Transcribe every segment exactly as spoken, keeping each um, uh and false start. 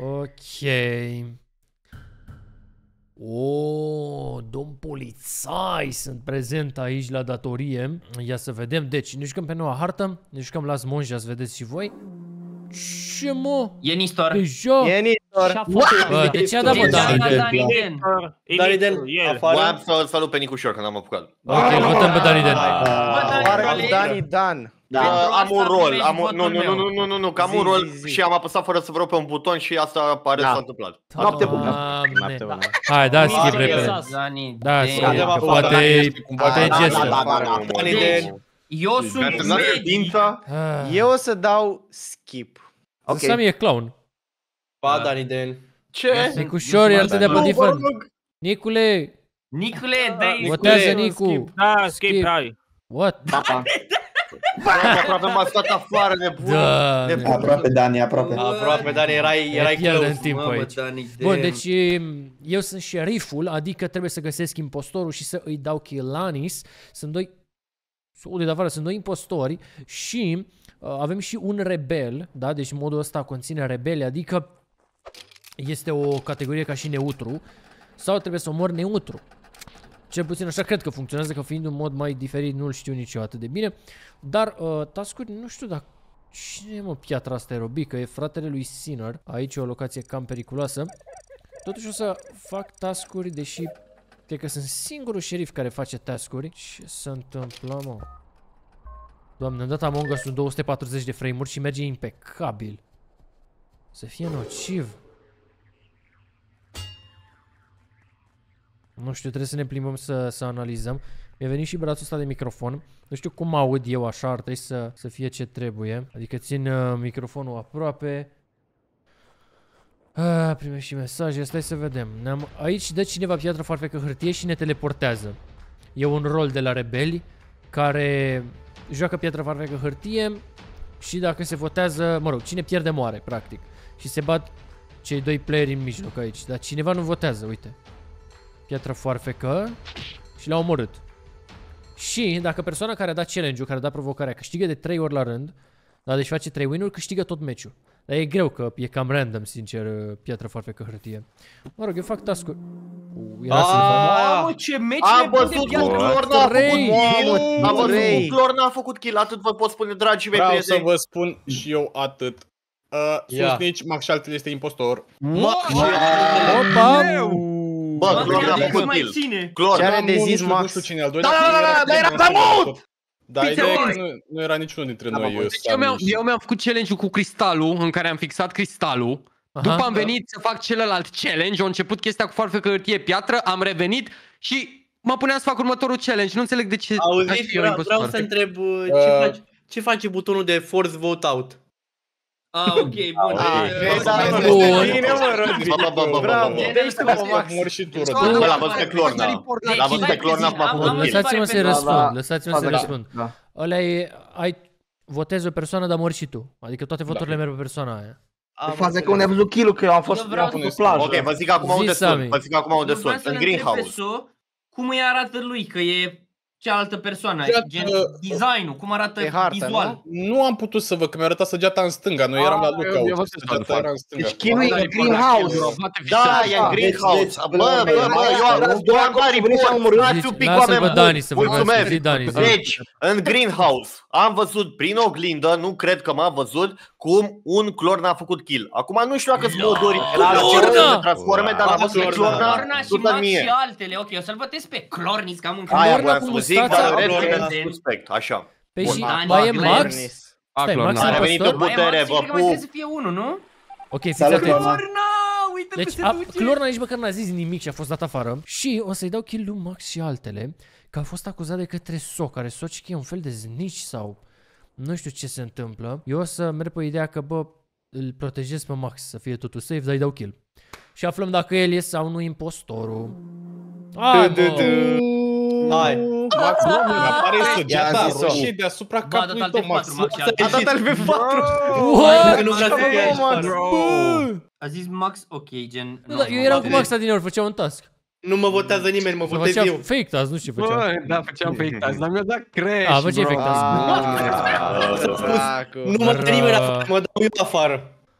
Ok. O, domn polițai sunt prezent aici la datorie. Ia să vedem. Deci, ne jucăm pe noua hartă. Ne jucăm la Smonja, să vedeți și voi. Ce mă? E Nistor. Deja? E Nistor. Bă, de ce a dat, mă, Daniden? Daniden, afară. Voiam să-l salut pe Nicușor, că n-am apucat. Ok, îl votăm pe Daniden. Afară Dani Dan. Am un rol, am un... Nu, nu, nu, nu, nu, nu, că am un rol și am apăsat fără să vreau pe un buton și asta pare s-a întâmplat. Noapte bună. Doamne. Hai, da, schimb repede. Da, schimb, că poate poate e gestă. Eu sunt medic. Eu o să dau skip. Ok. Sami e clown. Pa, Daniden. Ce? Nicușor, el te dea pe different. Nicule! Nicule, dai. Votează Nicu. Da, skip, hai. What? Aproape m-a stat afară de bun. Aproape Dani, aproape. Aproape Dani, erai erai pierdem timp aici. Bun, deci eu sunt șeriful, adică trebuie să găsesc impostorul și să îi dau kill la Anis. Sunt doi de afară, sunt doi impostori și uh, avem și un rebel, da? Deci modul ăsta conține rebeli, adică este o categorie ca și neutru sau trebuie să omor neutru. Cel puțin așa cred că funcționează, că fiind un mod mai diferit nu-l știu nici eu atât de bine. Dar uh, task-uri, nu știu dacă... Cine e, mă, piatra asta aerobică? E fratele lui Sinner. Aici e o locație cam periculoasă. Totuși o să fac task-uri, deși cred că sunt singurul șerif care face task-uri. Ce se întâmplă, mă? Doamne, am dat Among Us în două sute patruzeci de frame-uri și merge impecabil. Să fie nociv. Nu știu, trebuie să ne plimbăm să, să analizăm. Mi-a venit și brațul ăsta de microfon. Nu știu cum aud eu așa, ar trebui să, să fie ce trebuie. Adică țin uh, microfonul aproape. Ah, primești și mesaje, stai să vedem. Ne-am... Aici dă cineva piatră, farfecă, hârtie și ne teleportează. E un rol de la rebeli care joacă piatră, farfecă, hârtie și dacă se votează, mă rog, cine pierde moare, practic. Și se bat cei doi playeri în mijloc aici. Dar cineva nu votează, uite. Piatră, foarfecă și l-a omorât. Și dacă persoana care a dat challenge-ul, care a dat provocarea, câștigă de trei ori la rând, da, deci face trei win-uri, câștigă tot meciul. Dar e greu că e cam random, sincer, piatră, foarfecă, hârtie. Mă rog, eu fac task-uri. Mamă, ce meci Am văzut cum Clorna a făcut kill. Am văzut cum Clorna a făcut kill. Atât vă pot spune, dragii mei prieteni. Vreau să vă spun și eu atât. Susnici, Max și altele este impostor. Opa! Bă, Clorna a făcut kill. Ce are de zis Max? Nu știu cine al doilea. Da, da, da, da, era pe mut! Da, ideea e că nu era niciunul dintre noi. Eu mi-am făcut challenge-ul cu cristalul, în care am fixat cristalul. După am venit să fac celălalt challenge, a început chestia cu foarfecă, hârtie, piatră, am revenit și mă puneam să fac următorul challenge. Nu înțeleg de ce... Auziți, vreau, vreau să întreb uh, ce, face, ce face butonul de force vote out? Ah, ok, bun. L-a văzut pe Clorna. L-a văzut pe Clorna cum a făcut kill. Lăsați-mă să-i răspund, lăsați-mă să-i răspund. Ăla e, ai, votezi o persoană, dar mori și tu. Adică toate voturile merg pe persoana aia. În faza că unde am văzut kill-ul, că eu am fost pe plajă. Ok, vă zic acum unde sunt, vă zic acum unde sunt, în greenhouse. Cum îi arată lui, că e cealaltă persoană, gen design-ul, cum arată vizual. Nu am putut să văd, că mi-a arătat săgeata în stânga, noi eram la lookout. Săgeata era în stânga. Deci kill-ul e în greenhouse. Da, e în greenhouse. Bă, bă, bă, eu am dat report, dați un pic oameni buni. Mulțumesc. Deci, în greenhouse am văzut prin oglindă, nu cred că m-a văzut, cum un Clorna a făcut kill. Acum nu știu dacă sunt moduri la ce să transforme, dar am văzut Clorna, Clorna și Max și altele. Ok, o să-l votez pe Clornis, că am încă aia voiam să vă zic, dar red suspect, așa. Păi și mai e Max? Stai, Max a revenit în putere, vă pup. Trebuie să fie unul, nu? Ok, fiți atenți. Clorna, uite deci, cum se duce. Clorna nici măcar n-a zis nimic și a fost dat afară. Și o să-i dau kill lui Max și altele, că a fost acuzat de către So, care So e un fel de snitch sau... Nu știu ce se întâmplă. Eu o să merg pe ideea că, bă, îl protejez pe Max să fie totul safe, dar îi dau kill. Și aflăm dacă el e sau nu impostorul. Hai, bă! Hai! Max, nu, apare săgeata roșie deasupra capului tău, Max. A dat-l pe patru! Că nu vrea să fie aici patru. A zis Max, ok, gen... Eu eram cu Max adineori, făceam un task. Nu mă votează nimeni, mă votez eu. Fake task, nu știu ce făceam. Bă, da, făceam fake task, dar mi-a dat crash, A, făceai fake task. Nu mă dă nimeni afară, mă dau eu afară.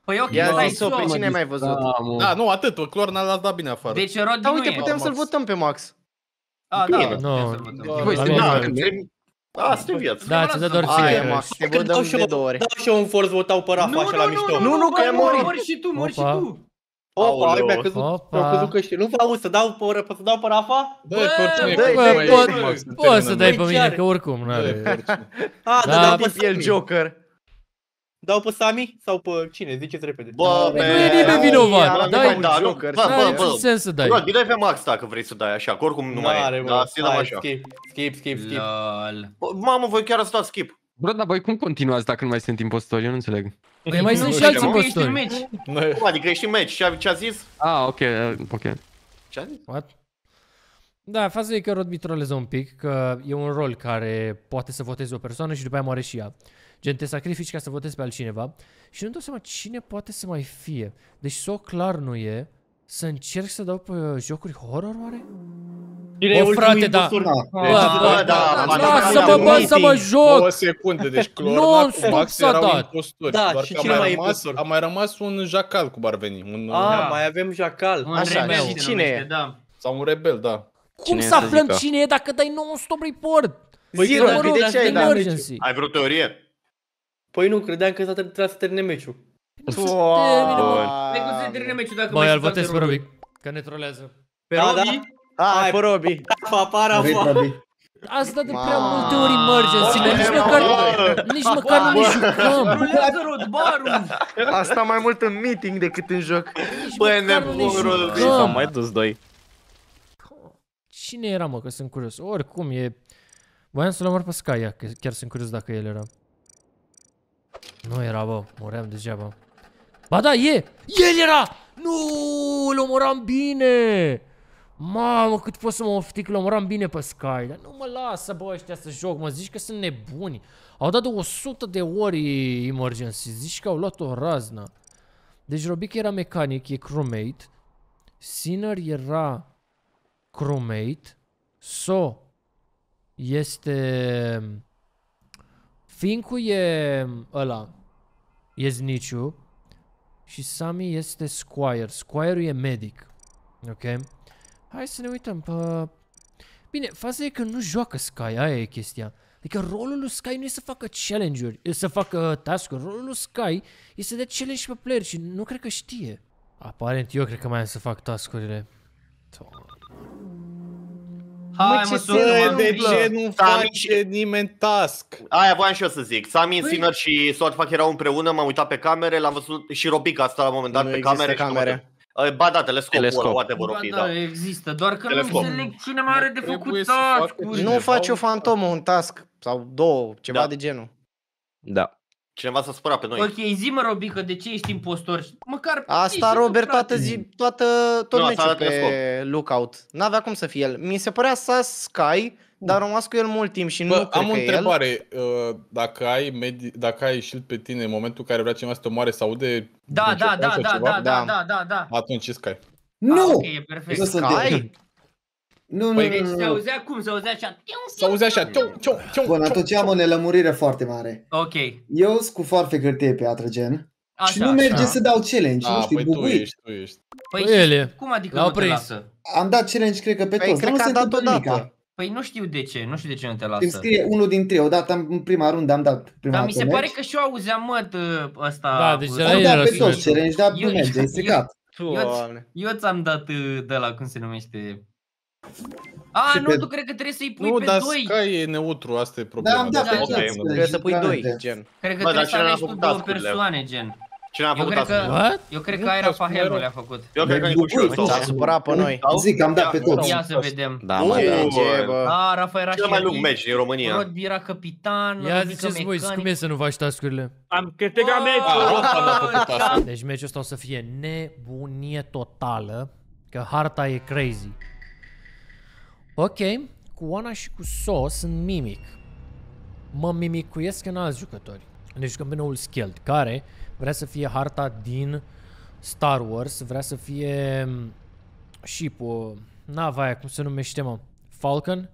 Păi ok, ia stai zis-o, pe cine ai mai văzut? Da, nu, atât, Clorna l-ați dat bine afară. Deci Rodi Da, nu uite, e. putem să-l votăm pe Max. A, da, Bine. putem să-l votăm. Voi Da, sunteți da, Asta e viața. Da, ți-a dat doar Aia, ție. Max, te votăm de două ori. Dau și eu un forț votau pe Rafa Nu, așa la nu, mișto. nu, nu, că e mori, mori. mori și tu, mori și Opa. tu. Opa, Aoleu. mi-a căzut, Opa. mi-a căzut căștile. Nu vreau să dau pe, să dau pe Rafa? Dă-i pe oricine, Bă, că Bă, mai pot- e Max, se Poți să termină, dai mă. pe mine, că oricum nu Dă-i are. pe oricine. A, Da. da, dau pe Tip el Sami. Joker. Dau pe Sami sau pe cine? Ziceți repede. Bă, Nu e nimeni vinovat, Bă, dai- da, nu, Joker, bă, N-are bă, niciun bă. sens să dai. Rod, dai pe Max dacă vrei să dai așa, că oricum nu mai N-are, e. bă. Da, să dăm Hai, așa. skip, skip, skip, skip. Lol. Bă, Mamă, voi chiar ați dat skip. Bro, dar voi cum continuați dacă nu mai sunt impostori? Eu nu înțeleg. Păi mai sunt Nu și știu, alți mă, ești în impostori. meci. Noi- Cum adică ești în meci? Ce a, ce a zis? Ah, ok, uh, ok. Ce a zis? What? Da, faza e că Rod trolează un pic, că e un rol care poate să voteze o persoană și după aia moare și ea. Gen, te sacrifici ca să votezi pe altcineva și nu-mi dau seama cine poate să mai fie. Deci so clar nu e să încerc să dau pe jocuri horror, oare? Cine e Bă, ultimul frate, da. impostor? Bă, Bă, bă, da, da, da, lasă-mă, da, bă, să mă Două joc! secunde, deci Clorna Non-stop cu Max s-a erau dat. impostori. Da, doar și că cine a mai e mai rămas, impostor? a mai rămas un jacal cum ar veni. Un, A, mai avem Jacal. Un Așa, rebel și se cine numește, e? da. sau un rebel, da. Cum Cine să să aflăm zică? cine e dacă dai non-stop report? Păi Zi, că Rod, mă rog, de ce ai dat? emergency. Ai vreo teorie? Păi nu, credeam că trebuia să termine meciul. Păi cum se termină meciul dacă Băi, mai îl sunt votez pe alte Robic, că ne trolează. Pe Da, Robi? da. A, pe Robi. Rafa, pa, Rafa. Ați dat de prea Ma. multe ori emergency, man. Nici măcar, nici măcar nu ne jucăm. Rulează Rodbarul! Asta mai mult în meeting decât în joc. Bă, e măcar nu ne nebun, Rod. jucăm. S-au mai dus doi. Cine era, mă, că sunt curios. Oricum, e... Voiam să-l omor pe Sky, ia, că chiar sunt curios dacă el era. Nu era, bă, moream degeaba. Ba da, e! El era! Nu, îl omoram bine! Mamă, cât pot să mă oftic, îl omoram bine pe Sky. Dar nu mă lasă, bă, ăștia să joc, mă zici că sunt nebuni. Au dat de o sută de ori emergency, zici că au luat o raznă. Deci Robic era mecanic, e crewmate. Sinner era crewmate. So este... Fincu e ăla, e Zniciu. Și Sami este Squire. Squire-ul e medic. Ok? Hai să ne uităm pe... Bine, faza e că nu joacă Sky, aia e chestia. Adică rolul lui Sky nu e să facă challenge-uri, e să facă task-uri. Rolul lui Sky e să dea challenge pe player și nu cred că știe. Aparent eu cred că mai am să fac task-urile. Hai, ce mă, se sună, De întâmplă? ce nu face nimeni task? Aia voiam și eu să zic. Sami, Sinner și Swordfuck erau împreună, m-am uitat pe camere, l-am văzut și Robic a stat la un moment dat Nu pe există camere. camere. Și ba da, telescop, Telescop. whatever, Ba ok, da, da. există, doar că nu Telefon. înțeleg cine mai are de Trebuie făcut să facă task-uri. cineva Nu face o un fantomă, un task sau două, ceva Da. de genul. Da. Cineva s-a spărat pe noi. Ok, zi-mă, Robică, de ce ești impostor? Măcar Asta zi, Robert frate. toată zi, toată, tot Nu, asta meciul la pe telescop. lookout. N-avea cum să fie el. Mi se părea să Sky, dar am rămas cu el mult timp și nu Bă, cred am că o e el. întrebare. Uh, Dacă ai, medi- dacă ai shield pe tine în momentul în care vrea cineva să te omoare, se aude Da, un da, ciocan da, sau da, ceva? da, da, Da. da, da, da. Atunci e Sky. Ah, Nu! ok, e perfect. Nu sunt Sky? eu. Nu, nu, Păi, nu, Deci nu, se nu. auzea cum? Se auzea așa. Se auze așa. Ciu, ciu, ciu, Bun, ciu, atunci am o nelămurire foarte mare. Ok, Eu sunt cu foarfe hârtie piatră, gen. așa. Și nu merge așa. să dau challenge, Da, nu știu, păi tu bubuit. ești, tu ești. Păi Păi și ele. cum adică L-au nu te prins. lasă? Am dat challenge, cred că pe Păi, toți, cred dar nu că se a dat întâmplă odată. nimica. Păi nu știu de ce, nu știu de ce nu te Îmi lasă. scrie unul dintre ei, odată am- în prima rundă am dat prima Dar mi se dată pare match. că și eu auzeam, mă, t- ăsta... Da, deci de la Am el dat era pe toți sunetul. challenge, dar Eu- nu merge, e eu- secat. Doamne. Eu ți-am dat uh, de la, cum se numește... A, Și nu, pe- tu cred că trebuie să-i pui Nu, pe dar doi. Sky e neutru, asta e problema. Da, am dat Da, pe ok, toți. ok. Trebuie să pui doi, literalmente. gen. Cred că Bă, trebuie dar să cine a alegi tu făcut două task-urile? persoane, gen. Cine a Eu făcut cred că, asta? What? eu cred Nu, că Aira task-ul Fahelul era- le-a făcut. Eu cred că nici și eu. S-a supărat pe noi. Zic, am dat pe toți. Ia să vedem. Da, mă, Ce, da. ce, bă? A, Rafa era Cel mai și lung match din România. Rod era capitan, Ia Robică ziceți voi, mecanic. cum e să nu faci task-urile? Am câștigat Ah, meciul. Rafa n-a făcut asta. Deci meciul ăsta o să fie nebunie totală, că harta e crazy. Ok, cu Oana și cu So sunt mimic. Mă mimicuiesc în alți jucători. Ne jucăm pe noul Skeld, care vrea să fie harta din Star Wars, vrea să fie și cu nava aia, cum se numește, mă? Falcon?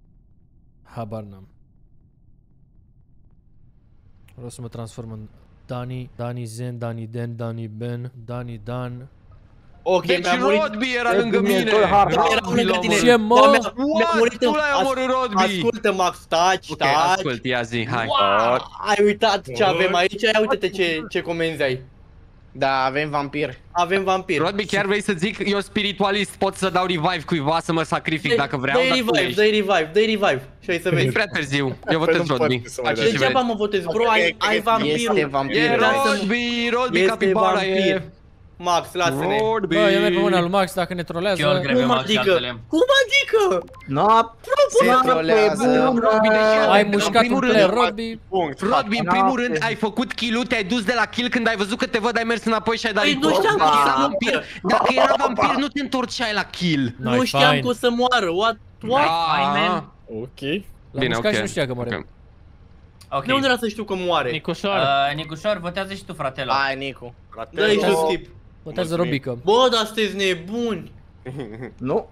Habar n-am. Vreau să mă transform în Dani, Dani Zen, Dani Den, Dani Ben, Dani Dan. Ok, deci Rodby era lângă mine. Era lângă tine. Ce mă? Mi-a murit tu l-ai omorât, Rodby. Ascultă, Max, taci, Ok, taci. ascult, ia zi, hai. Ai uitat ce avem aici? Ia uite-te ce, ce comenzi ai. Da, avem vampir. Avem vampir. Rodby, chiar vrei să zic, eu spiritualist, pot să dau revive cuiva să mă sacrific dacă vreau. Dă-i revive, dă-i revive, dă-i revive. Și hai să vezi. E prea târziu, eu votez Rodby. Degeaba mă votez, bro, ai, ai vampirul. Este vampir. E Rodby, Rodby capibara e. Max, lasă-ne. Rodby. Bă, eu merg pe mâna lui Max dacă ne trolează. Cum adică? Cum adică? No, se trolează. Ai mușcat un player, Rodby. Rodby, în primul rând, ai făcut kill-ul, te-ai dus de la kill, când ai văzut că te văd, ai mers înapoi și ai dat report. Nu știam că era vampir. Dacă era vampir, nu te întorceai la kill. Nu știam că o să moară, what? What? Ok. L-am mușcat și nu știa că moare. Ok. De unde era să știu că moare? Nicușor. Nicușor, votează și tu, fratele. Hai, Nicu. Dă-i și skip. Votează Robică. Bă, dar sunteți nebuni. Nu.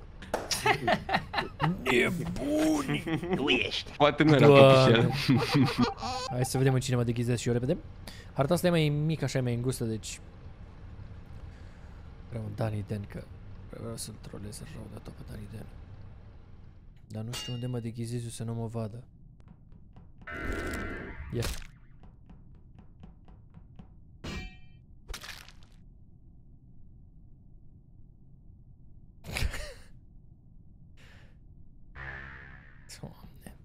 Nebuni. Tu ești. Poate nu era topișel. Hai să vedem în cine mă deghizez și eu repede. Harta asta e mai mică, așa e mai îngustă, deci... Vreau un Dani Den, că vreau să-l trolez rău de tot pe Dani Den. Dar nu știu unde mă deghizez eu să nu mă vadă. Ia. Doamne.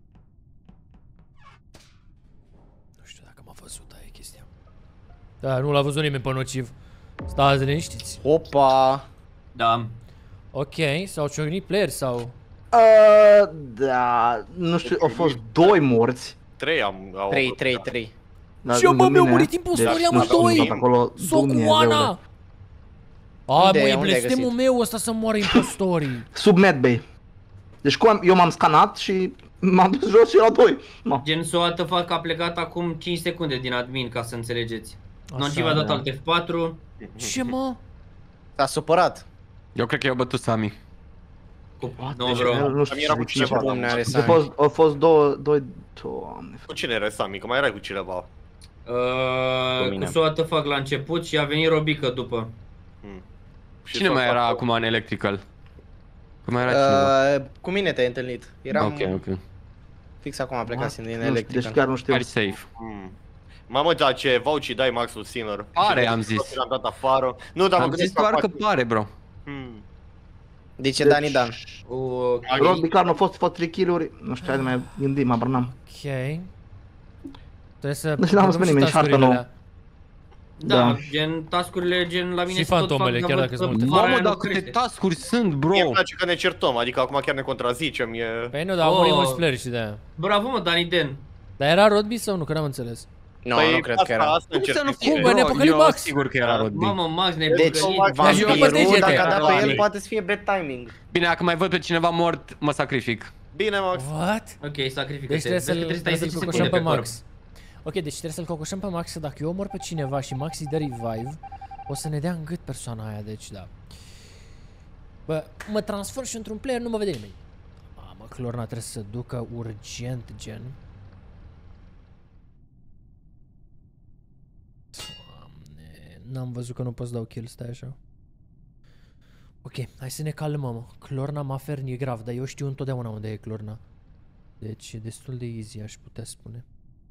Nu știu dacă m-a văzut, aia e chestia. Da, nu l-a văzut nimeni pe nociv. Stați liniștiți. Opa. Da. Ok, s-au ciocnit player sau... Uh, da, nu știu, au fost doi morți. Trei am... Trei, trei, trei. Ce mă, mi-au murit impostorii amândoi! Socoana! A, mă, e blestemul meu ăsta să moară impostorii. Sub medbay. Deci cum eu m-am scanat și m-am dus jos și la doi. Gen S O A T F că a plecat acum cinci secunde din admin, ca să înțelegeți. Nociv a dat alt F patru. Ce mă? S-a supărat. Eu cred că i-au bătut Sami. Nu, bro. Nu știu cu cine are Sami. Au fost două, doi... Doamne. Cu cine era Sami? Că mai erai cu cineva. Cu S O A T F la început și a venit Robică după. Cine mai era acum în Electrical? Că mai era cineva. Cu mine te-ai întâlnit. Eram... Ok, ok. Fix acum am plecat din Electrical. Deci chiar nu știu. Are safe. Mamă, da, ce vouci dai Maxul Sinner. Pare, am zis. L-am dat afară. Nu, dar am zis doar că pare, bro. De ce Dani Dan? Rodby clar nu a fost fost trei kill-uri. Nu știu, hai de mai gândim, mă brânam. Ok. Trebuie să... Deci n-am spus nimeni, șartă nouă. Da, gen task-urile, gen la mine și fantomele, chiar dacă sunt multe. Mamă, dar câte task-uri sunt, bro! Mie îmi place că ne certăm, adică acum chiar ne contrazicem, e... Păi nu, dar au murit mulți playeri și de-aia. Bravo, mă, Dani Den. Dar era Rodby sau nu? Că n-am înțeles. Nu, nu cred că era. Cum să nu fie, bro? Ne-a păcălit Max! Sigur că era Rodby. Mamă, Max, ne-ai Deci, vampirul, dacă a dat pe el, poate să fie bad timing. Bine, dacă mai văd pe cineva mort, mă sacrific. Bine, Max. What? Ok, sacrifică-te. Deci trebuie să-l cocoșăm pe Max. Ok, deci trebuie să-l cocoșăm pe Max, dacă eu omor pe cineva și Max îi dă revive, o să ne dea în gât persoana aia, deci da. Bă, mă transform și într-un player, nu mă vede nimeni. Mamă, Clorna trebuie să ducă urgent, gen. Doamne, n-am văzut că nu pot să dau kill, stai așa. Ok, hai să ne calmăm, mă. Clorna Mafern e grav, dar eu știu întotdeauna unde e Clorna. Deci e destul de easy, aș putea spune.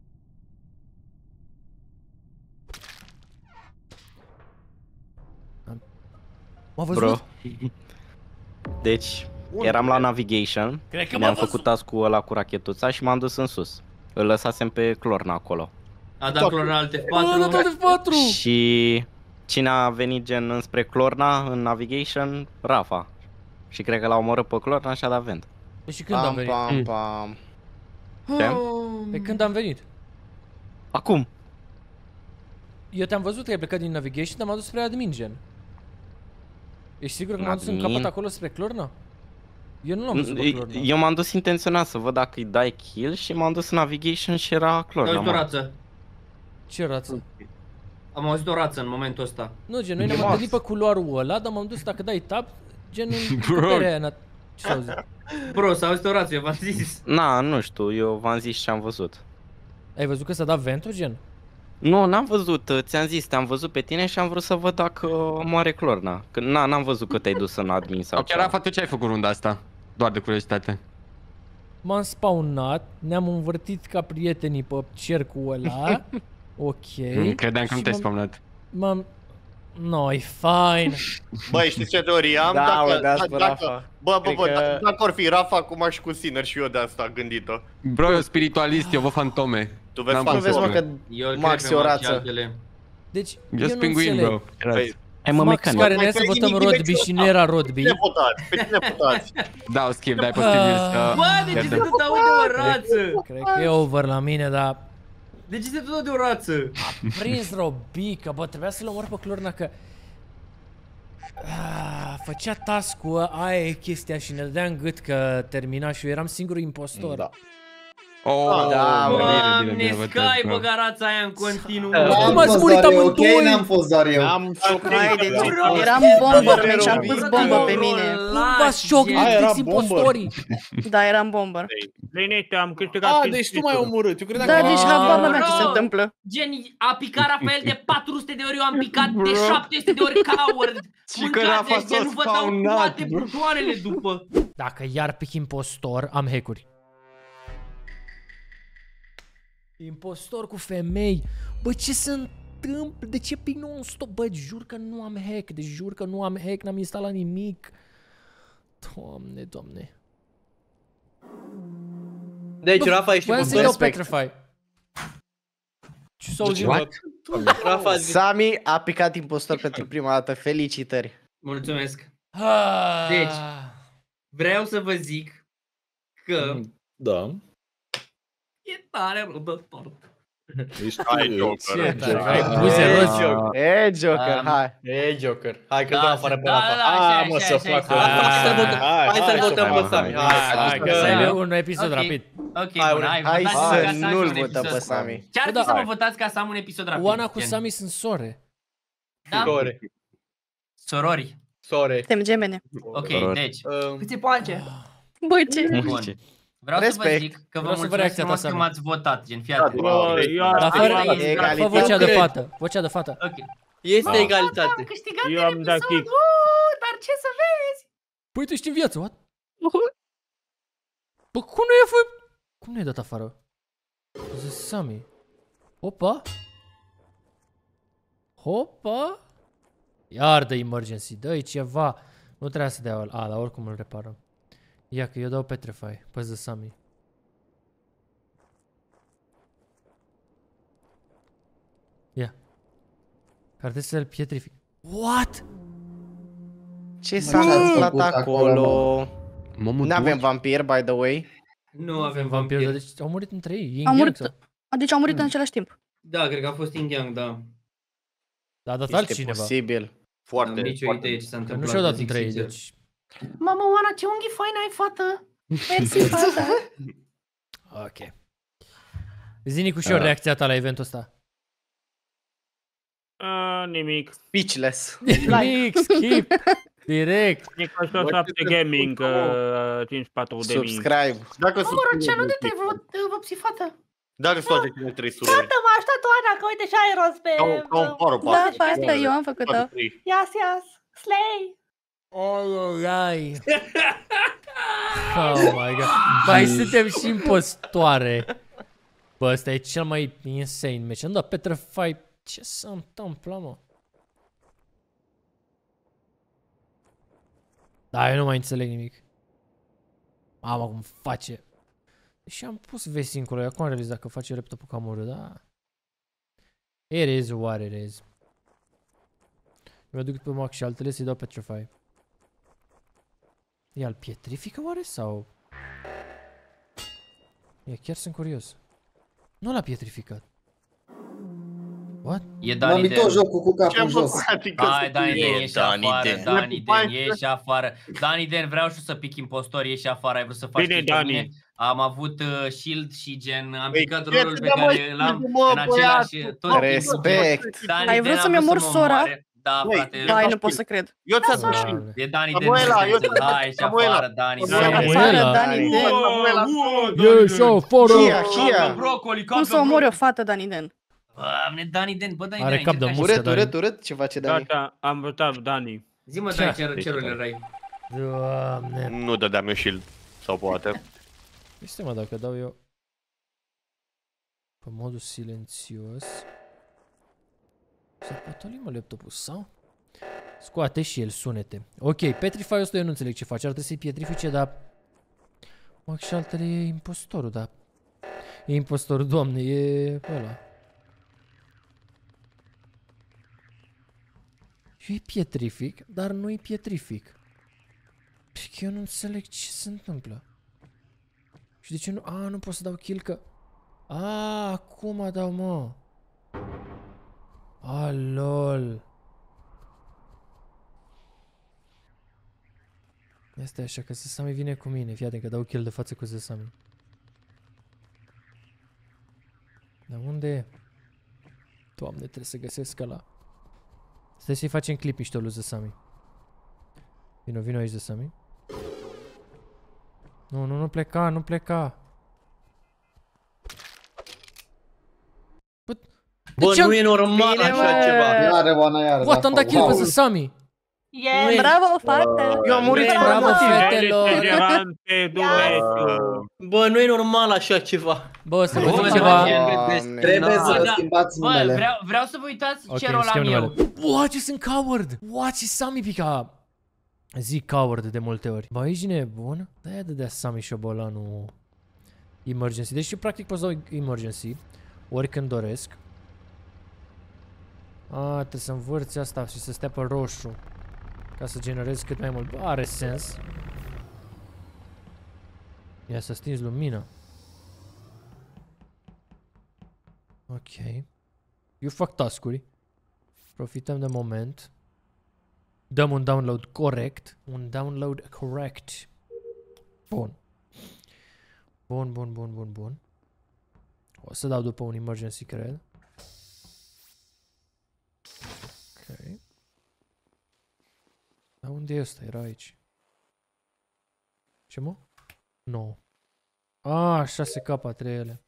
M-a văzut? Bro. Deci, eram la navigation, mi-am făcut task-ul ăla cu rachetuța și m-am dus în sus. Îl lăsasem pe Clorna acolo. A dat Clorna alt F patru. A dat alt F patru! Și cine a venit gen înspre Clorna în navigation? Rafa. Și cred că l-a omorât pe Clorna și a dat vent. Păi și când am venit? Pam, pam. Ce? Pe când am venit? Acum. Eu te-am văzut că ai plecat din navigation, dar m-am dus spre admin, gen. Ești sigur că m-am dus în capăt acolo spre Clorna? Eu nu l-am văzut pe Clorna. Eu m-am dus intenționat să văd dacă îi dai kill și m-am dus în navigation și era Clorna. Am auzit o rață. Ce rață? Am auzit o rață în momentul ăsta. Nu, gen, noi ne-am întâlnit pe culoarul ăla, dar m-am dus, dacă dai tab, gen în puterea aia. Ce s-a auzit? Bro, s-a auzit o rață, eu v-am zis. Na, nu știu, eu v-am zis ce am văzut. Ai văzut că s-a dat ventul, gen? Nu, n-am văzut, ți-am zis, te-am văzut pe tine și am vrut să văd dacă moare Clorna. Că n-am văzut că te-ai dus în admin sau ceva. Ok, Rafa, tu ce ai făcut runda asta? Doar de curiozitate. M-am spawnat, ne-am învârtit ca prietenii pe cercul ăla. Ok. Mm, credeam că nu te-ai spawnat. M-am... No, e fine. Băi, știi ce teorie am? Da, dacă, mă, dacă, dacă, Rafa. Bă, bă, bă, că... dacă, dacă or fi Rafa, acum aș cu Sinner și eu de asta gândit-o. Bro, eu spiritualist, eu văd fantome. Tu vezi fantome? Nu vezi, mă, că Max e o rață. Deci, eu nu înțeleg. Hai mă, Max care ne ia să votăm Rodby și nu era Rodby. Pe cine votați? Pe cine votați? Da, o schimb, dai posibil să... Bă, de ce se tot aude o rață? Cred că e over la mine, dar... De ce se tot aude o rață? A prins Robica, bă, trebuia să-l omor pe Clorna că... Ah, făcea task-ul, aia e chestia și ne dădea în gât că termina și eu eram singurul impostor. Da. Oh, da, Doamne, Sky, băga rața aia în continuu. Cum ați murit amândoi? N-am fost doar eu. Eram bomber, și am pus bombă pe mine. Cum v-ați ciocnit impostorii? Da, eram bomber. Liniște, am câștigat. Ah, deci tu m-ai omorât. Eu credeam da, că... deci habar n-aveam ce se întâmplă. Gen, a picat Rafael de patru sute de ori, eu am picat de șapte sute de ori coward. Și că Rafa s-a nu vă dau toate butoanele după. Dacă iar pic impostor, am hack-uri. Impostor cu femei. Bă, ce se întâmplă? De ce pic non-stop? Bă, jur că nu am hack. Deci jur că nu am hack, n-am instalat nimic. Doamne, doamne. Deci, Rafa, ești impostor. Voiam să-i dau Petrify. Ce s-a auzit? Rafa, Sami a picat impostor pentru prima dată. Felicitări. Mulțumesc. Deci, vreau să vă zic că... Da. E tare răbdător. Ești ce tare, ai buze rozi. E Joker, hai. E Joker. Hai că dăm afară pe Rafa. Hai mă să facă. Hai să-l votăm pe Sami. Hai că să ai un episod rapid. Ok, bun, hai, hai să nu-l votăm pe Sami. Ce ar fi să mă votați ca să am un episod rapid? Oana cu Sami sunt sore. Da? Sore. Sorori. Sore. Suntem gemene. Ok, deci. Câți poance? Băi, ce? Bun. Vreau să vă zic că vă mulțumesc frumos că m-ați votat, gen, fii atent. Dar fă vocea de fată, vocea de fată. Ok. Este egalitate. Am câștigat în episodul, dar ce să vezi? Păi tu ești în viață, what? Bă, cum nu i-a fost? Cum nu i-a dat afară? Sami. Opa. Hopa. Iar de emergency, dă-i ceva. Nu trebuia să dea ăla, a, dar oricum îl reparăm. Ia că eu dau Petrify, păi-ți de Sami. Ia. Care trebuie să-l pietrific. What? Ce s-a întâmplat acolo? N-avem vampir, by the way. Nu avem vampir. Dar deci au murit între ei. Au murit, deci au murit în același timp. Da, cred că a fost Yin-Yang, da. Da, a dat altcineva. Este posibil. Foarte, nici o idee ce s-a întâmplat. Nu și-au dat între ei, deci... Mama, Oana, ce unghii faine ai, fată! Mersi, fată! Ok. Zi-ni cu și o reacția ta la eventul ăsta. Nimic. Speechless. Nimic, skip. Direct. Nicosto șapte Gaming, cincizeci și patru de mii. Subscribe. Dacă Moroceanu, de te vopsi, fată? Dacă sunt toate cele trei surori. Tată, mă aștept, Oana, că uite și ai rost pe... Ca un paro, da, fată, eu am făcut-o. Ias, ias. Slay. Alright. Oh my god. Băi, suntem și impostoare. Bă, ăsta e cel mai insane match. Am dat Petrify. Ce se întâmplă, mă? Da, eu nu mai înțeleg nimic. Mamă, cum face. Și am pus vesting acolo. Acum am realizat că face laptopul cam urât, da? It is what it is. Mi-o duc pe Max și altele să-i dau Petrify. E al pietrifică oare sau? E, chiar sunt curios. Nu l-a pietrificat. What? E Dani Den. M-am tot jocul cu capul jos. Hai, Dani Den, ieși afară, Dani Den, ieși afară. Dani Den, vreau și să pic impostor, ieși afară, ai vrut să faci bine, Dani. Am avut uh, shield și gen, am picat rolul pe care l-am în același... Respect. Ai vrut să-mi omor sora? Da, frate. Hai, nu pot să cred. Eu ți-am dat și... E Dani Den. Hai, și afară, Dani Den. Afară, Dani Den. Ieși afară. Hia, hia. Cum să omori o fată, Dani Den? Doamne, Dani Den, bă, Dani, Are Dani, cap de încerca muscă, și- Urât, urât, urât, ce face Dani? Gata, am votat Dani. Zi-mă, Dani, ce ce rol erai? Doamne. Nu dădeam eu shield. Sau poate. Este mă, dacă dau eu pe modul silențios. S-a potolit mă laptopul sau? Scoate și el sunete. Ok, Petrify ăsta eu nu înțeleg ce face. Ar trebui să-i pietrifice, dar... Mă, și altele e impostorul, dar... E impostorul, doamne, e ăla. Eu îi pietrific, dar nu îi pietrific. Și că eu nu înțeleg ce se întâmplă. Și de ce nu... A, nu pot să dau kill că... A, acum dau, mă. A, lol. Este așa, că Zesami vine cu mine. Fii atent că dau kill de față cu Zesami. Dar unde e? Doamne, trebuie să găsesc ăla. Stai să-i facem clip mișto lui Zesami. Vino, vino aici, Zesami. Nu, nu, nu pleca, nu pleca. Bă, nu e normal așa ceva. Iară, Oana, iară. What, am dat kill pe Zesami. Yeah, bravo, fată! Eu am murit Bravo, fetelor! Bă, nu e normal așa ceva. Bă, să vă zic ceva. Trebuie să schimbați numele. Bă, vreau, vreau să vă uitați Ok, ce rol am schimb eu. numele. What, ce sunt coward? What, ce Sami pica? Zic coward de multe ori. Bă, ești nebun? De-aia dădea Sami șobolanul emergency. Deci eu practic pot să dau emergency oricând doresc. A, trebuie să învârți asta și să stea pe roșu ca să generezi cât mai mult. Bă, are sens. Ia să stingi lumina. Ok. Eu fac task-uri. Profităm de moment. Dăm un download corect. Un download corect. Bun. Bun, bun, bun, bun, bun. O să dau după un emergency, cred. Ok. Dar unde e ăsta? Era aici. Ce mă? Nu. No. Ah, șase K, trei ele.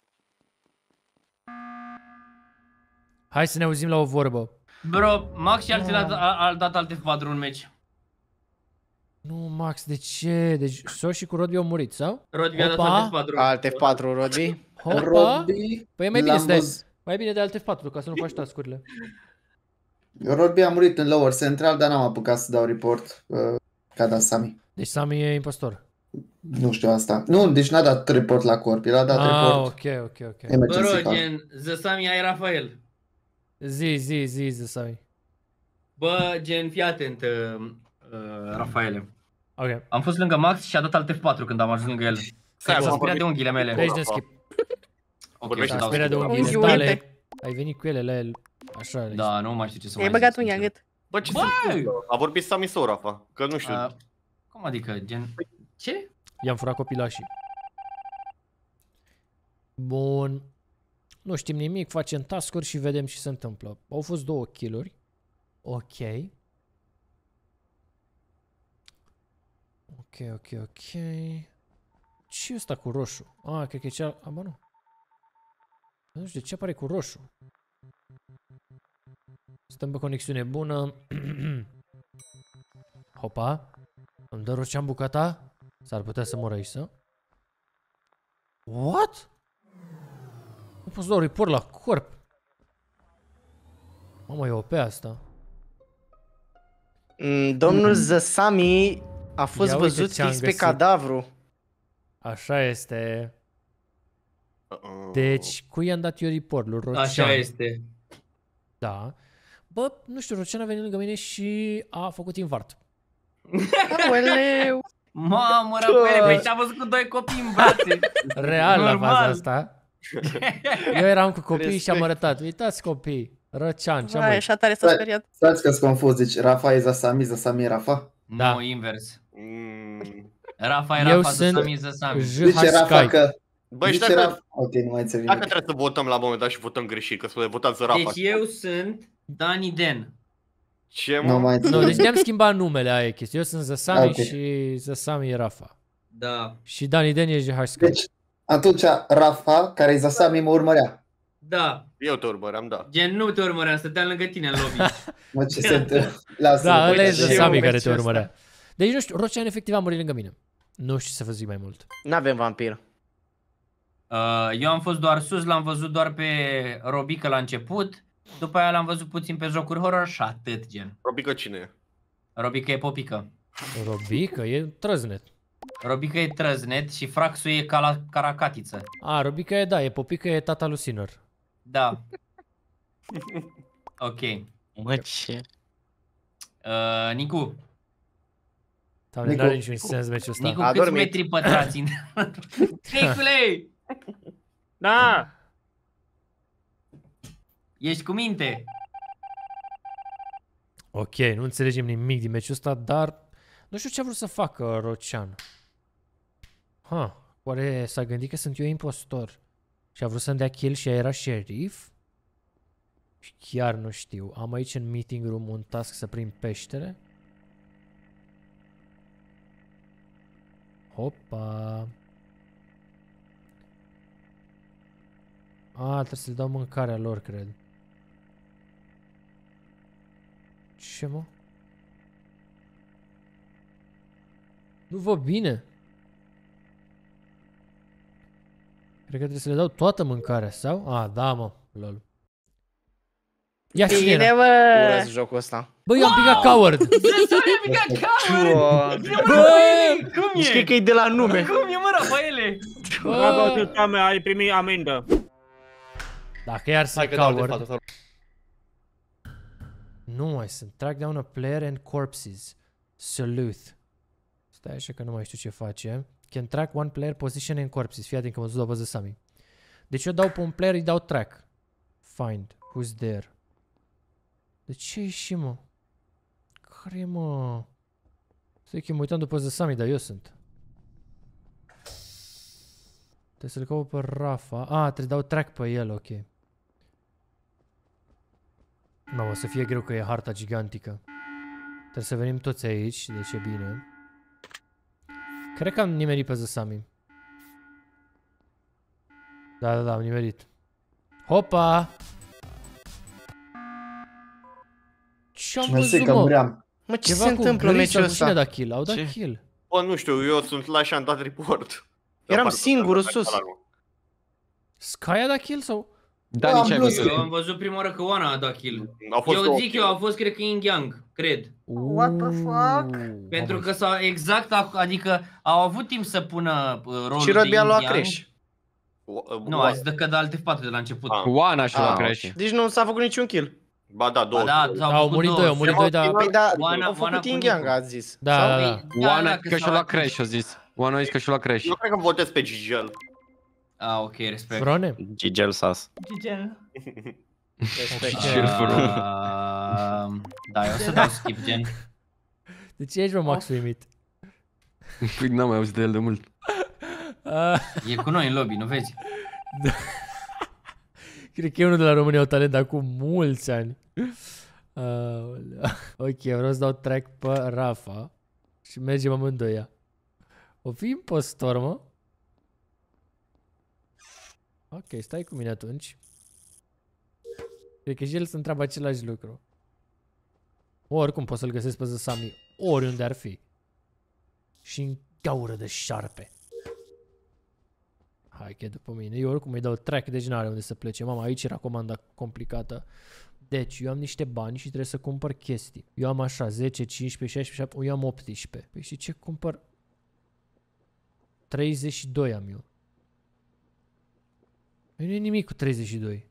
Hai să ne auzim la o vorbă. Bro, Max și alții au dat alte patru în meci. Nu, Max, de ce? Deci Sos și cu Rodby au murit, sau? Rodby a dat alte patru. Alte patru, Rodby. Hopa. Păi e mai bine să dai. Mai bine de alte patru, ca să nu faci task-urile. Rodby a murit în lower central, dar n-am apucat să dau report uh, ca dat Sami. Deci Sami e impostor. Nu știu asta. Nu, deci n-a dat report la corp, el a dat ah, report. ok, ok, ok. Bă, rog, gen, Zesami ai Rafael. Zi, zi, zi, Zesami. Bă, gen, fii atent, uh, uh, Rafaele. Ok. Am fost lângă Max și a dat alt F patru când am ajuns lângă el. S-a speriat de unghiile mele. Treci de skip. Ok, s-a speriat de unghiile tale. Ai venit cu ele la el. Așa. Da, nu mai știu ce să mai zic. Ai băgat unghia în gât. Bă, ce se a vorbit Sami sau Rafa? Că nu știu. A, cum adică, gen... Ce? I-am furat copilașii. Bun. Nu știm nimic, facem task-uri și vedem ce se întâmplă. Au fost două kill-uri. Ok. Ok, ok, ok. Ce e ăsta cu roșu? Ah, cred că e cea... A, bă, nu. Nu știu de ce apare cu roșu. Stăm pe conexiune bună. Hopa. Îmi dă roceam bucata? S-ar putea să mor aici, să? What? Nu pot să dau report la corp. Mamă, e O P asta. Mm, domnul Zesami a fost Ia văzut fix pe cadavru. Așa este. Deci, cui i-am dat eu report? Lui Rocean. Așa este. Da. Bă, nu știu, Rocean a venit lângă mine și a făcut invart. Aoleu! Mamă, Rafaele, păi te-am văzut cu doi copii în brațe. Real la faza asta. Eu eram cu copii și am arătat. Uitați copii. Rocean, ce-am Vai, așa tare s-a speriat. Stați că-s confuz, deci Rafa e Zesami, Zesami e Rafa? Da. Nu, invers. Rafa e Rafa, Zesami e Zesami. Zice Rafa că... Băi, și dacă... dacă... Ok, nu mai înțeleg Dacă trebuie să votăm la moment dat și votăm greșit, că să votați Rafa. Deci eu sunt Dani Den. Ce, mă? Nu mai înțeleg. Nu, deci ne-am schimbat numele, aia e chestia. Eu sunt Zesami okay. și Zesami e Rafa. Da. Și Dani Den e G H Sky. Deci, atunci Rafa, care e Zesami, mă urmărea. Da. Eu te urmăream, da. Gen, nu te urmăream, stăteam lângă tine în lobby. Mă, ce se întâmplă? Lasă. Da, ăla este Sami care te urmărea. Deci nu știu, Rocean efectiv a murit lângă mine. Nu știu să vă zic mai mult. N-avem vampir. Uh, eu am fost doar sus, l-am văzut doar pe Robică la început. După aia l-am văzut puțin pe jocuri horror și atât, gen. Robică cine e? Robică e Popică. Robică e trăznet. Robică e trăznet și Fraxul e ca la caracatiță. A, Robică e, da, e Popică e tata lui Sinner. Da. Ok. Mă, ce? Uh, Nicu. Doamne, n-are niciun sens meciul ăsta. Nicu, câți metri pătrați în... Nicule! Da! Ești cu minte. Ok, nu înțelegem nimic din meciul ăsta, dar nu știu ce a vrut să facă Rocean. Ha, oare s-a gândit că sunt eu impostor și a vrut să-mi dea kill și era șerif? Chiar nu știu. Am aici în meeting room un task să prind peștere. Hopa. A, trebuie să le dau mâncarea lor, cred. Ce, mă? Nu vă bine. Cred că trebuie să le dau toată mâncarea, sau? A, da, mă, lol. Ia cine era? Urăsc jocul ăsta. Bă, eu am picat coward. Zăzări, am picat coward. Bă, cum e? știi că e de la nume. Cum e, mă, Rafaele? Bravo, tata mea, ai primit amendă. Dacă iar sunt coward. Nu mai sunt. Track down a player and corpses. Sleuth. Stai așa că nu mai știu ce face. Can track one player position and corpses. Fii atent că mă duc la văză Sami. Deci eu dau pe un player, îi dau track. Find. Who's there? De ce ieși, mă? Care e, mă? Stai că mă uitam după Zăsami, dar eu sunt. Trebuie să-l caut pe Rafa. A, trebuie să dau track pe el, ok. Mamă, o să fie greu că e harta gigantică. Trebuie să venim toți aici, deci e bine. Cred că am nimerit pe Zăsami. Da, da, da, am nimerit. Hopa! Ce-am văzut, mă? Mă, ce se întâmplă în meciul ăsta? Cine a dat kill? Au dat kill. Bă, nu știu, eu sunt la și am dat report. Eram singur sus. Sky a dat kill sau? Da, nici ai văzut. Eu am văzut prima oară că Oana a dat kill. Eu zic eu, a fost cred că Yin Yang, cred. What the fuck? Pentru că s-a exact, adică au avut timp să pună rolul și Robi a luat Crash. Nu, a zis că de alte patru de la început. Oana și-a luat Crash. Deci nu s-a făcut niciun kill. Ba da, două. Da, au murit doi, au murit doi, dar... Păi da, au făcut Yin Yang, a zis. Da, da, da. Oana că și-a luat Crash, a zis. Oana a zis că și-a luat Crash. Eu cred că votez pe Gigel. Ah, ok, respect. Frone? Gigel Sas. Gigel. Respect. Da, eu o să dau skip, gen. De ce ești, mă, Max uimit? Păi n-am mai auzit de el de mult. E cu noi în lobby, nu vezi? Cred că e unul de la România au talent acum mulți ani. Ok, vreau să dau track pe Rafa și mergem amândoi. O fi impostor, mă? Ok, stai cu mine atunci. Cred că și el se întreabă același lucru. Oricum pot să-l găsesc pe Zăsami oriunde ar fi. Și în gaură de șarpe. Hai că e după mine. Eu oricum îi dau track, deci n-are unde să plece. Mama, aici era comanda complicată. Deci, eu am niște bani și trebuie să cumpăr chestii. Eu am așa, zece, cincisprezece, șaisprezece, șaptesprezece, eu am optsprezece. Păi și ce cumpăr? treizeci și doi am eu. Nu e nimic cu treizeci și doi.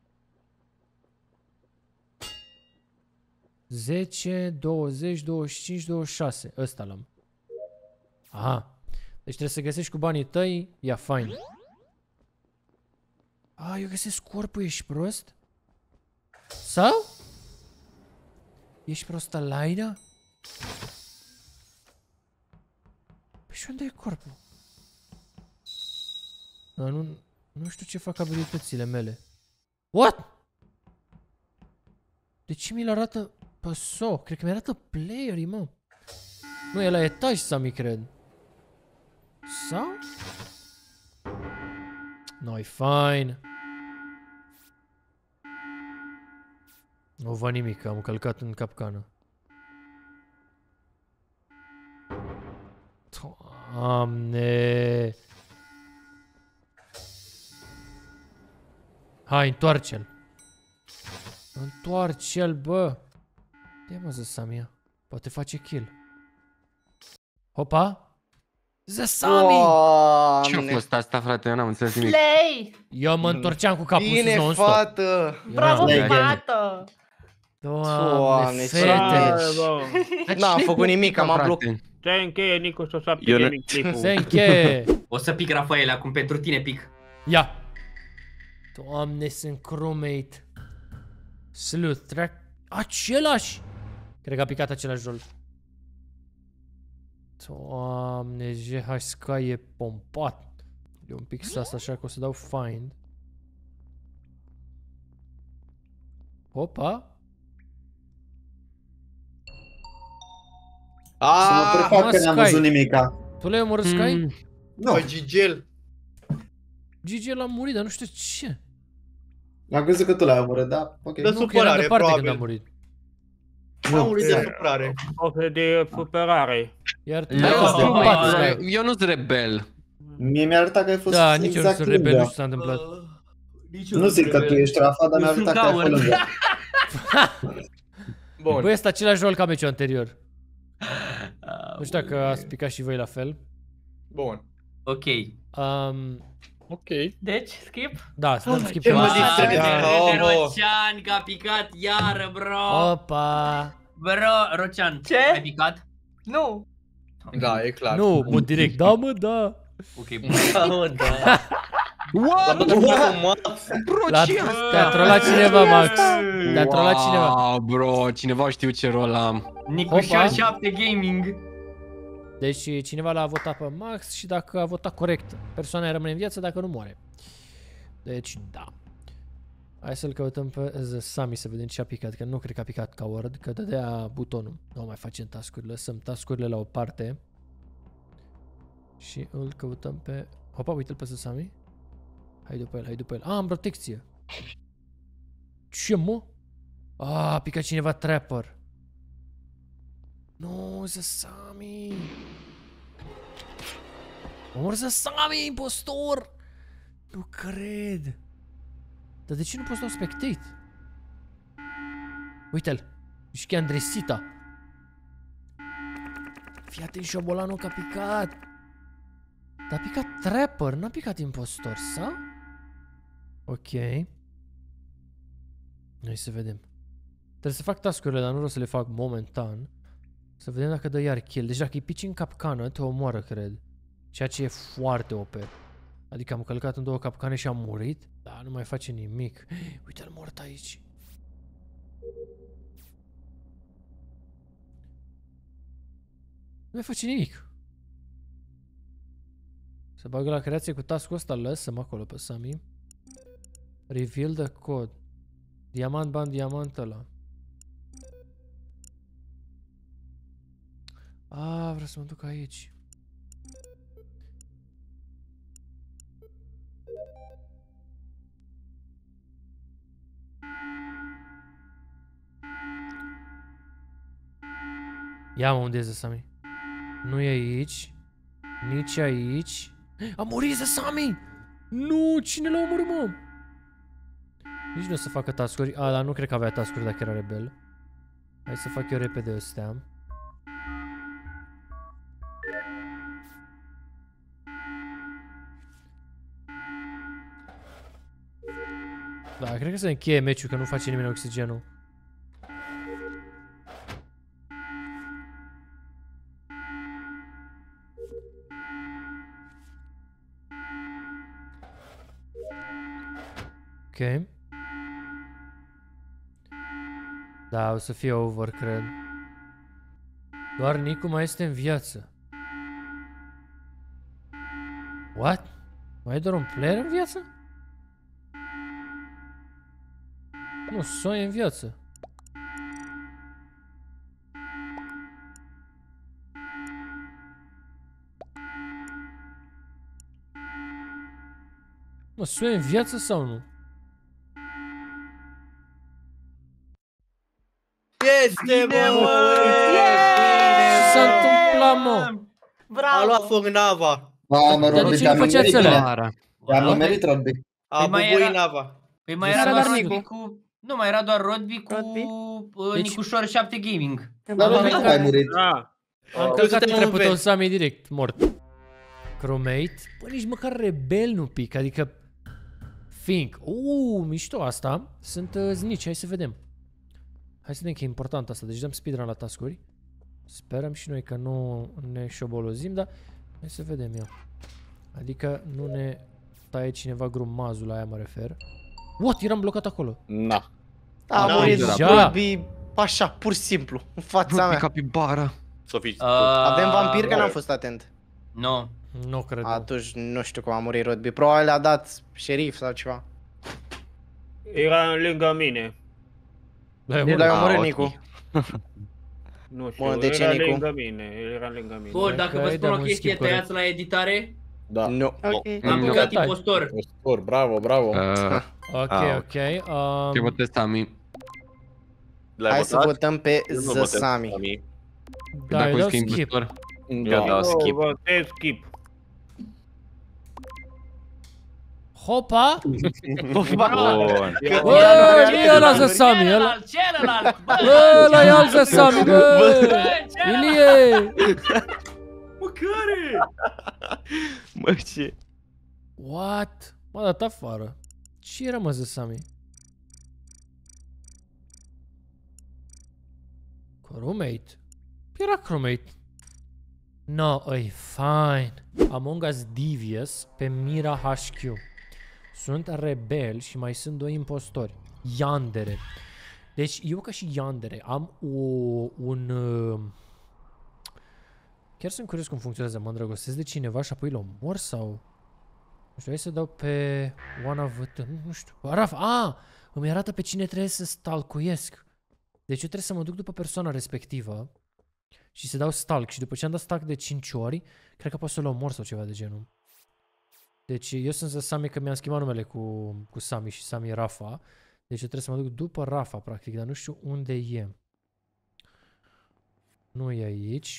zece, douăzeci, douăzeci și cinci, douăzeci și șase. Ăsta l-am. Aha. Deci trebuie să găsești cu banii tăi. Ia, fine. A, eu găsesc corpul, ești prost? Sau? Ești prost Alaina? Păi și unde e corpul? A, nu, nu știu ce fac abilitățile mele. What? De ce mi-l arată pe so? Cred că mi-arată playerii, mă. Nu, e la etaj, Sami, cred. Sau? No-i fine. Nu văd nimic, am călcat în capcană. Doamne! Hai, întoarce-l! Întoarce-l, bă! Ia mă, Zăsamia. Poate face kill. Hopa! Zăsami! Ce-a fost asta, frate? Eu n-am înțeles nimic. Play! Eu mă întorceam cu capul Bine, sus non-stop. fată! Bravo, fată! Doamne, fete! N-am făcut nimic, am blocat. Se încheie, Nicu, să s-a pic clipul. Se încheie! O să pic, Rafael, acum pentru tine pic. Ia! Doamne, sunt crewmate. Sleuth track. Același! Cred că a picat același rol. Doamne, G H Sky e pompat. E un pic sas, așa că o să dau find. Opa! Să mă prefac că n-am văzut nimica. Tu l-ai omorât Sky? Nu. Bă, Gigel. Gigel a murit, dar nu știu ce. Am crezut că tu l-ai omorât, da? Ok. De supărare, departe probabil. când a murit. A murit de supărare. O fel de supărare. Iar tu eu nu-s rebel. Mie mi-a arătat că ai fost Da, nici eu nu exact sunt rebel, nu lângă. știu ce s-a întâmplat. Nu zic că tu ești Rafa, dar mi-a arătat că ai fost lângă. Bun. Băi, ăsta același rol ca meciul anterior. Nu știu dacă ați picat și voi la fel. Bun. Ok. Um, ok. Deci, skip? Da, să dăm skip. Ce mă pe distrezi? Rocian, că a picat iară, bro! Opa! Bro, Rocian, Ce? ai picat? Nu! Da, e clar. Nu, mă direct, da mă, da. Ok, bun. Da, mă, da. What? Bro, te-a trollat cineva, Max. Te-a trollat cineva. Wow, bro, cineva știu ce rol am. Nicușor șapte Gaming. Deci cineva l-a votat pe Max și dacă a votat corect, persoana rămâne în viață, dacă nu moare. Deci, da. Hai să-l căutăm pe Zăsami să vedem ce a picat, că nu cred că a picat coward, că dădea butonul. Nu mai facem task-urile, lăsăm task-urile la o parte. Și îl căutăm pe... Hopa, uite-l pe Zăsami. Hai după el, hai după el. Ah, am protecție. Ce, mă? Ah, a picat cineva trapper. Nu, Zăsami. Omor Zăsami, impostor. Nu cred. Dar de ce nu poți lua spectate? Uite-l. Ești chiar Andresita. Fii atent, șobolanul că a picat. Dar a picat trapper, n-a picat impostor, sau? Ok. Hai să vedem. Trebuie să fac task-urile, dar nu vreau să le fac momentan. Să vedem dacă dă iar kill. Deci dacă îi pici în capcană, te omoară, cred. Ceea ce e foarte O P. Adică am călcat în două capcane și am murit. Dar nu mai face nimic. Uite-l mort aici. Nu mai face nimic. Să bagă la creație cu task-ul ăsta, lăsăm acolo pe Sami. Reveal the code. Diamant, bani, diamant ăla. Ah, vreau să mă duc aici. Ia-mă, unde e Zăsami? Nu e aici. Nici aici. A murit Zăsami! Nu, cine l-a omorât, mă? Nici nu o să facă task-uri. A, dar nu cred că avea task-uri dacă era rebel. Hai să fac eu repede ăstea. Da, cred că se încheie meciul, că nu face nimeni oxigenul. Ok. Da, o să fie over, cred. Doar Nicu mai este în viață. What? Mai e doar un player în viață? Nu, Soy e în viață. Mă, Soy e în viață sau nu? Este, mă! Ce s-a întâmplat, mă? A luat foc nava. Mamă, Dar de Rodby, ce nu te-am făceați nimerit, ăla? bine. Te-am nimerit, Rodby. A Păi mai bubuit era- nava. Păi mai Deci era era doar doar Rodby Nicu. cu... Nu, mai era doar Rodby cu Rodby? uh, Deci- Nicușor șapte Gaming. Dar Rodby cum ai murit? Da. Am călcat în trepul tău, Sami, direct, mort. Crewmate? Bă, nici măcar rebel nu pic, adică... Fink. Uuu, mișto asta. Sunt uh, znici, hai să vedem. Hai să vedem că e important asta, deci dăm speedrun la task-uri. Sperăm și noi că nu ne șobolozim, dar hai să vedem eu. Adică nu ne taie cineva grumazul, la aia mă refer. What? Eram blocat acolo. Na. A Da, murit deja. Rodby așa, pur și simplu, în fața Rodby mea. capibara. Sofie. Avem vampir, că n-am fost atent. Nu. Nu cred. Atunci nu știu cum a murit Rodby. Probabil a dat șerif sau ceva. Era lângă mine. El l-a omorât ok. Nicu. Nu știu, Bun, de ce, era Nicu? lângă mine, el era lângă mine. Bun, dacă vă Hai, spun dăm o un chestie, skip corect. tăiați la editare. Da. Nu. Ok. Am Nu. băgat Tai. impostor. Impostor, bravo, bravo. Uh, Ok, Ah, ok. Um, Ce votez, Sami? L-ai Hai să votat? votăm pe Eu nu votez Zăsami. Sami. da, Dacă eu o dau schimb skip. impostor. Eu dau skip. Votez skip. Hopa! Bun. Bă, nu e ăla Zăsami, ăla... Celălalt, celălalt, bă! Bă, ăla e alt Zăsami, bă! Ilie! Mă, care? Mă, ce? What? M-a dat afară. Ce era, mă, Zăsami? Crewmate? Era crewmate. No, e fine. Among Us Devious pe Mira H Q. Sunt rebel și mai sunt doi impostori. Yandere. Deci eu ca și Yandere am o, un... Uh... Chiar sunt curios cum funcționează. Mă îndrăgostesc de cineva și apoi îl omor sau... Nu știu, hai să dau pe One of the... Nu știu. Raf, a! Îmi arată pe cine trebuie să stalcuiesc. Deci eu trebuie să mă duc după persoana respectivă și să dau stalk și după ce am dat stalk de cinci ori, cred că pot să-l omor sau ceva de genul. Deci eu sunt Sami, că mi-am schimbat numele cu, cu Sami și Sami e Rafa. Deci eu trebuie să mă duc după Rafa, practic, dar nu știu unde e. Nu e aici.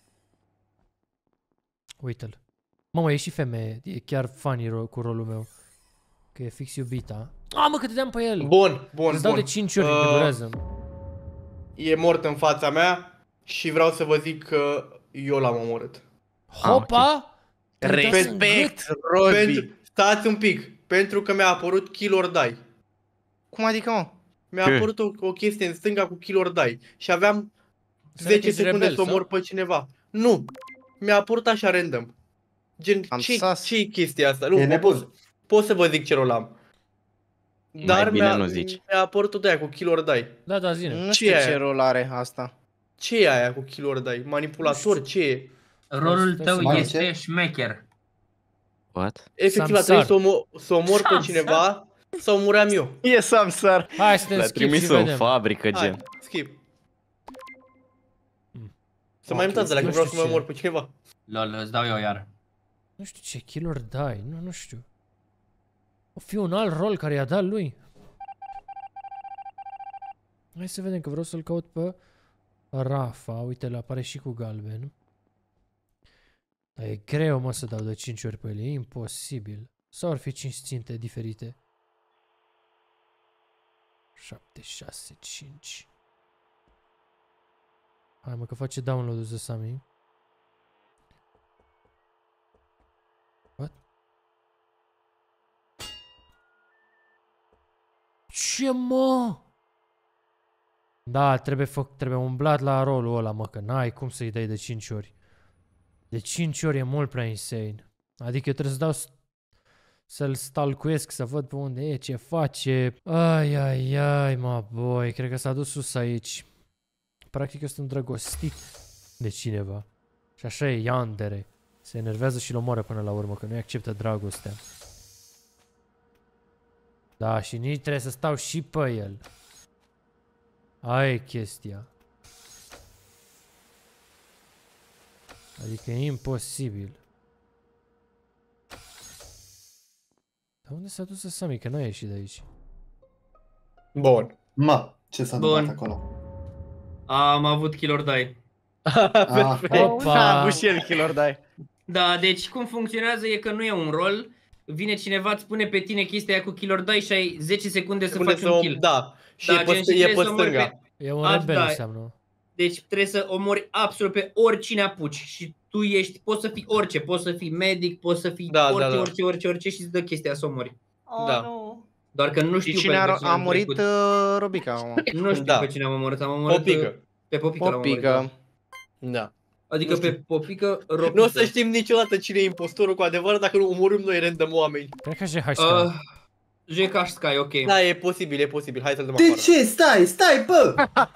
Uite-l. Mamă, e și femeie. E chiar funny ro cu rolul meu. Că e fix iubita. A, mă, că te deam pe el! Bun, bun, Îți dau bun. de cinci ori, Uh, că durează. E mort în fața mea și vreau să vă zic că eu l-am omorât. Hopa! Respect, Rodby. Pentru... Stați un pic. Pentru că mi-a apărut kill or die. Cum adică, mă? Mi-a Ce? apărut o, o chestie în stânga cu kill or die. Și aveam Înseamnă că zece ești secunde rebel, să omor sau? pe cineva. Nu. Mi-a apărut așa random. Gen, Am ce sas. ce chestia asta? Nu, E nebun. pot, pot să vă zic ce rol am. Dar bine mi-a, nu zici. mi-a apărut tot aia cu kill or die. Da, da, zine. Nu Ce știu e ce aia? rol are asta. Ce e aia cu kill or die? Manipulator? Ce e? Rolul Stai tău să mai este ce? șmecher. What? Efectiv a Samsar. trebuit să, omo- să omor pe Samsar. cineva sau muream eu. E Samsar. Hai să te L-a skip trimis și în vedem. fabrică, Hai, gen. skip. Mm. Să mai mutați de la nu că vreau știu să mai ce. omor pe cineva. Lol, îți dau eu iar. Nu știu ce, kill or die, nu, nu știu. O fi un alt rol care i-a dat lui. Hai să vedem că vreau să-l caut pe Rafa. Uite, le apare și cu galben. Dar e greu, mă, să dau de cinci ori pe el, e imposibil. Sau ar fi cinci ținte diferite? șapte, șase, cinci. Hai, mă, că face download-ul de Sami. What? Ce, mă? Da, trebuie, fă, trebuie umblat la rolul ăla, mă, că n-ai cum să-i dai de cinci ori. De cinci ori e mult prea insane. Adică eu trebuie să dau să-l stalcuiesc, să văd pe unde e, ce face. Ai, ai, ai, mă, boi, cred că s-a dus sus aici. Practic eu sunt îndrăgostit de cineva. Și așa e Yandere. Se enervează și-l omoară până la urmă, că nu-i acceptă dragostea. Da, și nici trebuie să stau și pe el. Aia e chestia. Adică e imposibil. Dar unde s-a dus Sami? Că n-a ieșit de aici. Bun. Mă, ce s-a Bun. întâmplat acolo? Am avut kill or die. A avut și el kill or die. Da, deci cum funcționează e că nu e un rol. Vine cineva, îți spune pe tine chestia aia cu kill or die și ai zece secunde să faci un kill. Da, și e pe stânga. E un rebel înseamnă. Deci trebuie să omori absolut pe oricine apuci și tu ești, poți să fii orice, poți să fii medic, poți să fii da, orice, da, da. orice, orice, orice și îți dă chestia să omori. Oh, da. Nu. Doar că nu știu și cine pe a, a murit uh, Robica. Nu știu da. pe cine am omorât, am omorât Popică. Pe Popică, Popică. l-am omorât. Da. Adică pe Popică, Robica. Nu o să știm niciodată cine e impostorul cu adevărat dacă nu omorâm noi random oameni. Cred că J H Sky. Uh, J H Sky, ok. Da, e posibil, e posibil. Hai să-l dăm De afară. ce? Stai, stai, bă!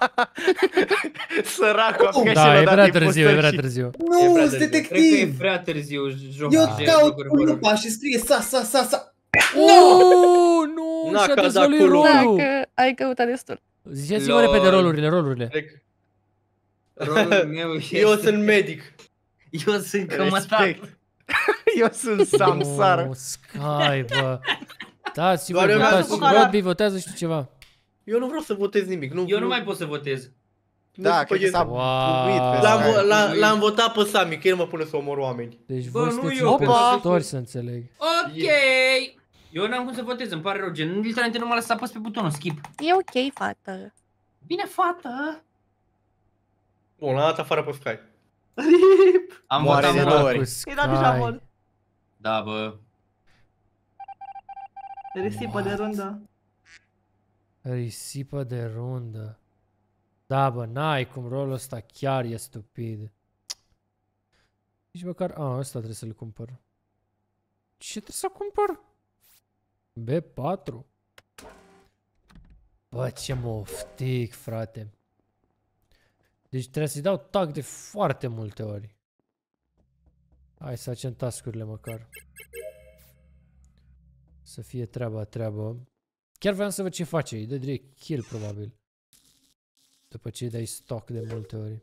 Săracul, a da, e prea târziu, e prea târziu. Nu, sunt detectiv. Cred că e prea târziu. Eu caut cu lupa și scrie sa, sa, sa, sa. Nu, nu, și-a dezvăluit rolul. Dacă ai căutat destul. Ziceți-mă repede rolurile, rolurile. Rolul meu este... Eu sunt medic. Eu sunt cămătar. Eu sunt Samsara. Nu, Sky, bă. Dați-vă, votați. Rodby, votează și tu ceva. Eu nu vreau să votez nimic. Nu, eu nu mai pot să votez. Da, cred că s-a wow. L-am votat pe Sami, că el mă pune să omor oameni. Deci voi sunteți impostori, să înțeleg. Ok. Eu n-am cum să votez, îmi pare rău, gen, literalmente nu m-a lăsat să apăs pe butonul skip. E ok, fată. Bine, fată. Bun, l-am dat afară pe Sky. Am votat de două ori. Era deja mort. Da, bă. Risipă de rundă. Risipă de rundă. Da, bă, n-ai cum, rolul ăsta chiar e stupid. Nici măcar... A, ăsta trebuie să-l cumpăr. Ce trebuie să cumpăr? B patru. Bă, ce moftic, frate. Deci trebuie să-i dau tag de foarte multe ori. Hai să facem task-urile măcar. Să fie treaba, treabă. Chiar vreau să văd ce face. Îi dă direct kill, probabil. După ce îi dai stock de multe ori.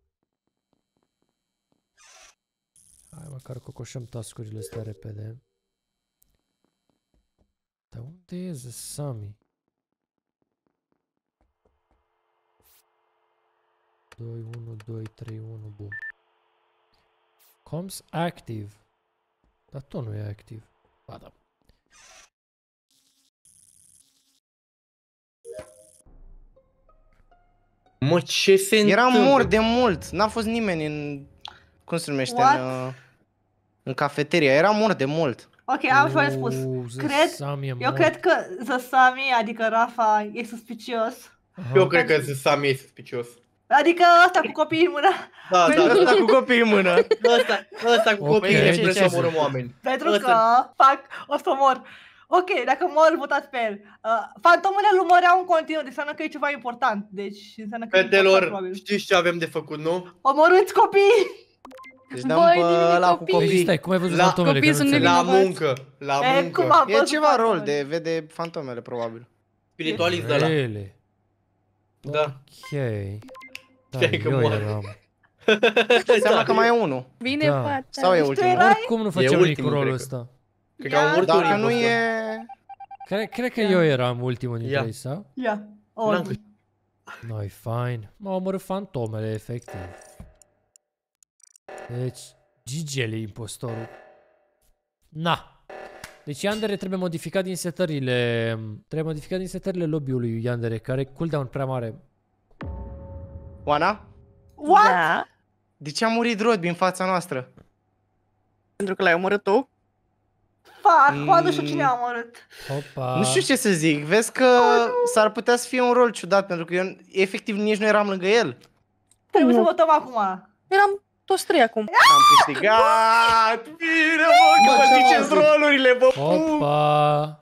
Hai, măcar cocoșăm task-urile astea repede. Dar unde e Sami? doi, unu, doi, trei, unu, bun. Comms active. Dar tot nu e activ. Ba da. Mă, ce se Era întâmplă? mort de mult. N-a fost nimeni în... Cum se numește? În, uh, în cafeteria. Era mort de mult. Ok, am și mai spus. Cred, eu cred că Sami, adică Rafa, e suspicios. Eu cred că Sami e suspicios. Adică ăsta cu copiii în mână. Da, da, ăsta cu copiii în mână. Ăsta, ăsta cu copiii în mână să omorâm oameni. Pentru că fac, o să mor. Ok, dacă mor, votați pe el. Uh, fantomele îl umoreau în continuu, deci înseamnă că e ceva important. Deci înseamnă că Fetelor, știți ce avem de făcut, nu? Omorâți copii! Deci dăm pe ăla cu copii. Stai, cum ai văzut fantomele? La muncă, la muncă. E ceva rol de vede fantomele, probabil. Spiritualist ăla. Da. Ok. Da, Știi că eu moare. eram. Înseamnă că mai e unul. Bine, fata. Sau e ultimul? Oricum nu făceam nimic cu rolul ăsta. Cred că am murit Dacă nu e... Cred, cred că eu eram ultimul dintre ei, sau? Ia. Noi, fine. M-au omorât fantomele, efectiv. Deci, Gigeli impostorul. Na. Deci Yandere trebuie modificat din setările... Trebuie modificat din setările lobby-ului Yandere, care are cooldown prea mare. Oana? What? Da. De ce a murit Rodby în fața noastră? Pentru că l-ai omorât tu? Fac, mm. nu știu cine a omorât. Opa. Nu știu ce să zic, vezi că oh, s-ar putea să fie un rol ciudat, pentru că eu efectiv nici nu eram lângă el. Trebuie să votăm acum. Eram toți trei acum. Am câștigat! Bine, mă, că vă ziceți rolurile, vă pup! Opa!